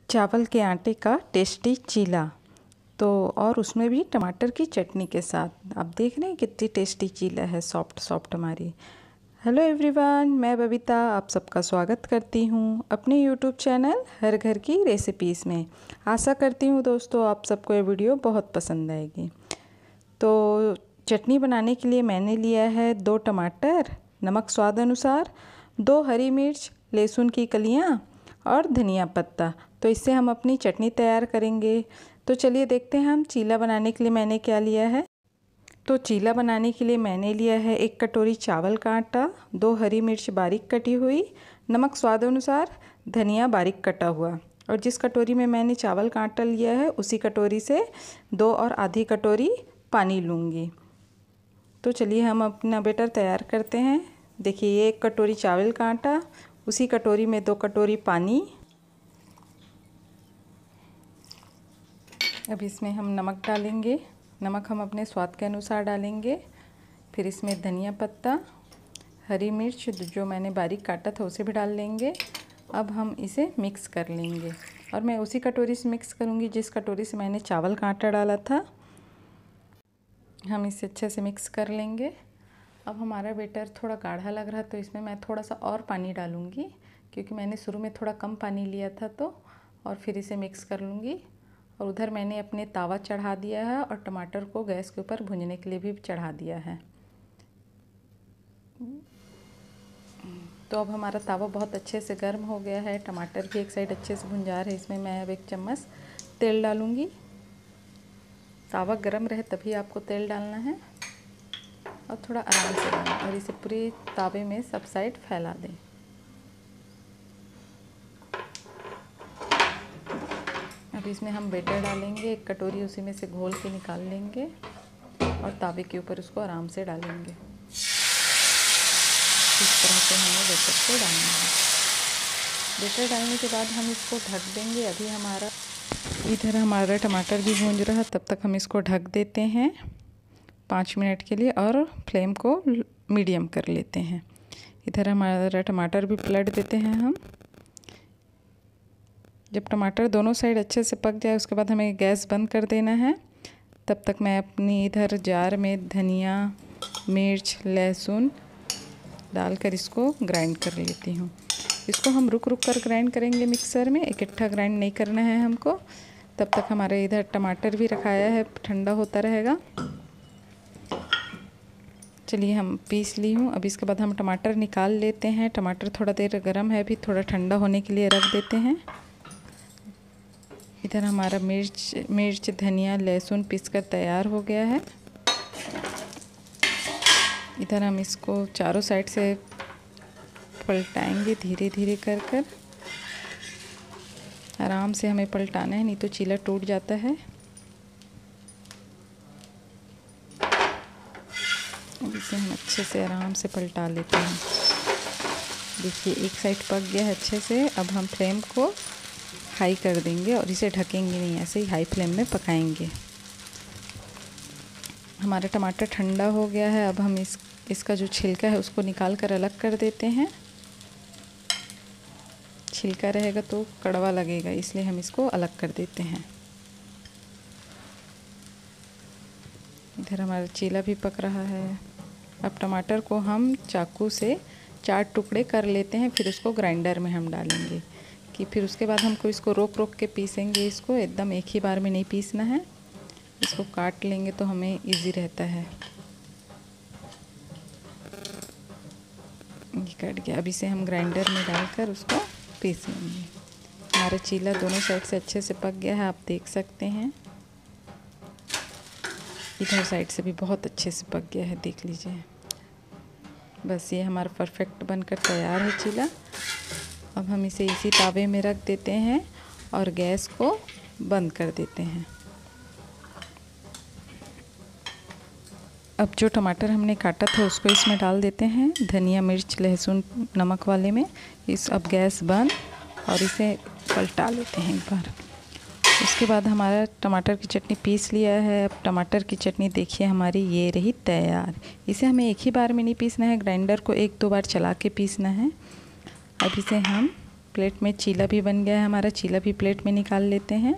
चावल के आटे का टेस्टी चीला, तो और उसमें भी टमाटर की चटनी के साथ। आप देख रहे हैं कितनी टेस्टी चीला है, सॉफ्ट सॉफ्ट हमारी। हेलो एवरीवन, मैं बबीता आप सबका स्वागत करती हूँ अपने यूट्यूब चैनल हर घर की रेसिपीज़ में। आशा करती हूँ दोस्तों आप सबको ये वीडियो बहुत पसंद आएगी। तो चटनी बनाने के लिए मैंने लिया है 2 टमाटर, नमक स्वाद अनुसार, 2 हरी मिर्च, लहसुन की कलियाँ और धनिया पत्ता। तो इससे हम अपनी चटनी तैयार करेंगे। तो चलिए देखते हैं हम चीला बनाने के लिए मैंने क्या लिया है। तो चीला बनाने के लिए मैंने लिया है 1 कटोरी चावल का आटा, 2 हरी मिर्च बारीक कटी हुई, नमक स्वाद अनुसार, धनिया बारीक कटा हुआ। और जिस कटोरी में मैंने चावल का आटा लिया है उसी कटोरी से 2 और आधी कटोरी पानी लूँगी। तो चलिए हम अपना बैटर तैयार करते हैं। देखिए ये 1 कटोरी चावल का आटा, उसी कटोरी में 2 कटोरी पानी। अब इसमें हम नमक डालेंगे, नमक हम अपने स्वाद के अनुसार डालेंगे। फिर इसमें धनिया पत्ता, हरी मिर्च जो मैंने बारीक काटा था उसे भी डाल लेंगे। अब हम इसे मिक्स कर लेंगे और मैं उसी कटोरी से मिक्स करूँगी जिस कटोरी से मैंने चावल का आटा डाला था। हम इसे अच्छे से मिक्स कर लेंगे। अब हमारा बैटर थोड़ा गाढ़ा लग रहा है तो इसमें मैं थोड़ा सा और पानी डालूँगी, क्योंकि मैंने शुरू में थोड़ा कम पानी लिया था। तो और फिर इसे मिक्स कर लूँगी। और उधर मैंने अपने तावा चढ़ा दिया है और टमाटर को गैस के ऊपर भूनने के लिए भी चढ़ा दिया है। तो अब हमारा तावा बहुत अच्छे से गर्म हो गया है, टमाटर भी एक साइड अच्छे से भुन जा रहे हैं। इसमें मैं अब 1 चम्मच तेल डालूँगी। तावा गर्म रहे तभी आपको तेल डालना है और थोड़ा आराम से डालें और इसे पूरे तावे में सब साइड फैला दें। अब इसमें हम बैटर डालेंगे, 1 कटोरी उसी में से घोल के निकाल लेंगे और तावे के ऊपर उसको आराम से डालेंगे। इस तरह से हमें बैटर को डालना है। बैटर डालने के बाद हम इसको ढक देंगे। अभी हमारा टमाटर भी भून रहा, तब तक हम इसको ढक देते हैं 5 मिनट के लिए और फ्लेम को मीडियम कर लेते हैं। इधर हमारा टमाटर भी पलट देते हैं हम। जब टमाटर दोनों साइड अच्छे से पक जाए उसके बाद हमें गैस बंद कर देना है। तब तक मैं अपनी इधर जार में धनिया, मिर्च, लहसुन डालकर इसको ग्राइंड कर लेती हूँ। इसको हम रुक रुक कर ग्राइंड करेंगे मिक्सर में, इकट्ठा ग्राइंड नहीं करना है हमको। तब तक हमारे इधर टमाटर भी रखाया है, ठंडा होता रहेगा। चलिए हम पीस ली हूँ। अब इसके बाद हम टमाटर निकाल लेते हैं। टमाटर थोड़ा देर गर्म है, अभी थोड़ा ठंडा होने के लिए रख देते हैं। इधर हमारा मिर्च, धनिया, लहसुन पीसकर तैयार हो गया है। इधर हम इसको चारों साइड से पलटाएंगे धीरे धीरे कर आराम से हमें पलटाना है, नहीं तो चीला टूट जाता है। अब इसे हम अच्छे से आराम से पलटा लेते हैं। देखिए एक साइड पक गया है अच्छे से। अब हम फ्लेम को हाई कर देंगे और इसे ढकेंगे नहीं, ऐसे ही हाई फ्लेम में पकाएंगे। हमारा टमाटर ठंडा हो गया है। अब हम इसका जो छिलका है उसको निकाल कर अलग कर देते हैं। छिलका रहेगा तो कड़वा लगेगा, इसलिए हम इसको अलग कर देते हैं। इधर हमारा चीला भी पक रहा है। अब टमाटर को हम चाकू से 4 टुकड़े कर लेते हैं, फिर उसको ग्राइंडर में हम डालेंगे। कि फिर उसके बाद हमको इसको रोक रोक के पीसेंगे। इसको एकदम एक ही बार में नहीं पीसना है, इसको काट लेंगे तो हमें इजी रहता है। ये कट गया। अब इसे हम ग्राइंडर में डालकर उसको पीस लेंगे। हमारा चीला दोनों साइड से अच्छे से पक गया है, आप देख सकते हैं। इधर साइड से भी बहुत अच्छे से पक गया है, देख लीजिए। बस ये हमारा परफेक्ट बनकर तैयार है चीला। अब हम इसे इसी तावे में रख देते हैं और गैस को बंद कर देते हैं। अब जो टमाटर हमने काटा था उसको इसमें डाल देते हैं, धनिया, मिर्च, लहसुन, नमक वाले में। अब गैस बंद और इसे पलटा लेते हैं एक बार। उसके बाद हमारा टमाटर की चटनी पीस लिया है। अब टमाटर की चटनी देखिए हमारी ये रही तैयार। इसे हमें एक ही बार में नहीं पीसना है, ग्राइंडर को 1-2 बार चला के पीसना है। अब इसे हम प्लेट में चीला भी बन गया है हमारा। चीला भी प्लेट में निकाल लेते हैं।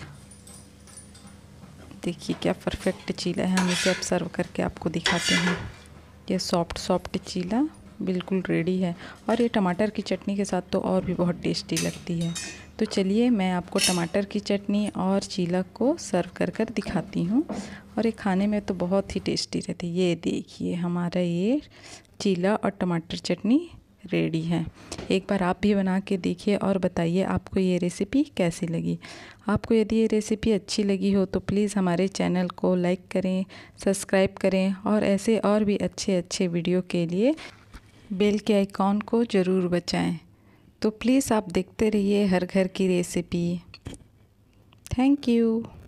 देखिए क्या परफेक्ट चीला है। हम इसे अब सर्व करके आपको दिखाते हैं। ये सॉफ्ट सॉफ्ट चीला बिल्कुल रेडी है और ये टमाटर की चटनी के साथ तो और भी बहुत टेस्टी लगती है। तो चलिए मैं आपको टमाटर की चटनी और चीला को सर्व कर कर दिखाती हूँ। और ये खाने में तो बहुत ही टेस्टी रहती है। ये देखिए हमारा ये चीला और टमाटर चटनी रेडी है। एक बार आप भी बना के देखिए और बताइए आपको ये रेसिपी कैसी लगी। आपको यदि ये रेसिपी अच्छी लगी हो तो प्लीज़ हमारे चैनल को लाइक करें, सब्सक्राइब करें और ऐसे और भी अच्छे अच्छे वीडियो के लिए बेल के आइकॉन को ज़रूर बजाएं। तो प्लीज़ आप देखते रहिए हर घर की रेसिपी। Thank you.